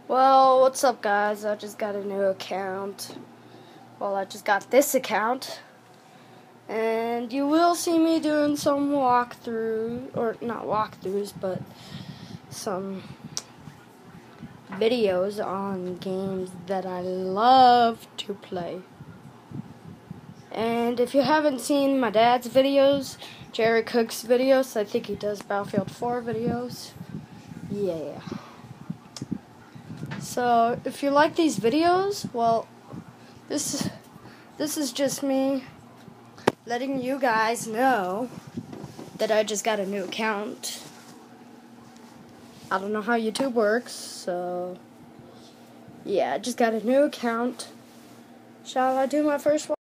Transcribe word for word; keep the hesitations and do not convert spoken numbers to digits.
Well, what's up, guys? I just got a new account. Well, I just got this account. And you will see me doing some walkthrough, or not walkthroughs, but some videos on games that I love to play. And if you haven't seen my dad's videos, Jerry Cook's videos, I think he does Battlefield four videos. Yeah. So, if you like these videos, well, this is, this is just me letting you guys know that I just got a new account. I don't know how YouTube works, so yeah, I just got a new account. Shall I do my first one?